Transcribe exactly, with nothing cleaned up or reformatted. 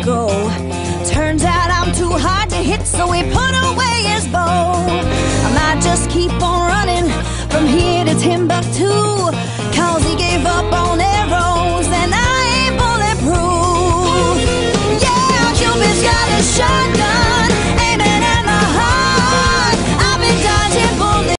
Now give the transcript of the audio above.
go. Turns out I'm too hard to hit, so he put away his bow. I might just keep on